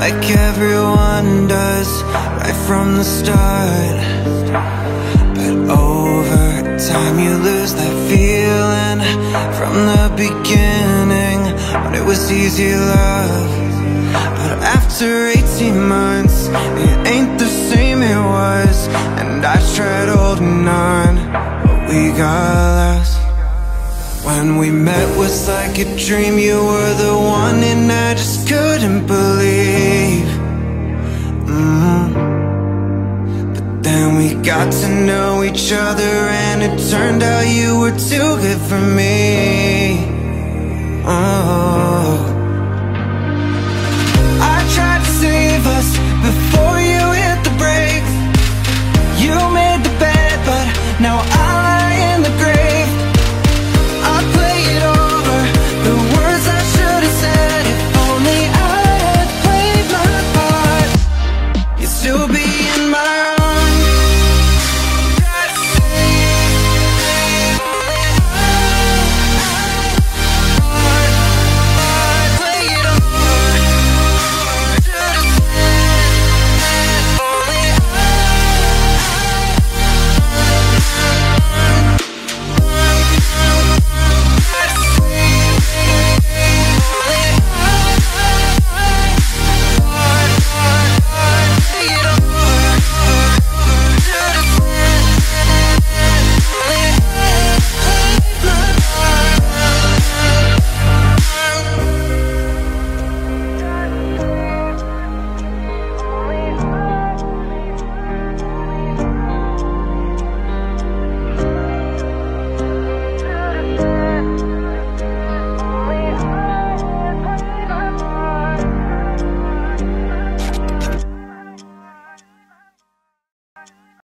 like everyone does right from the start. But over time you lose that feeling from the beginning, when it was easy love. But after 18 months, it ain't the same it was. And I tried holding on, but we got lost. When we met was like a dream, you were the one and I just couldn't believe. But then we got to know each other and it turned out you were too good for me.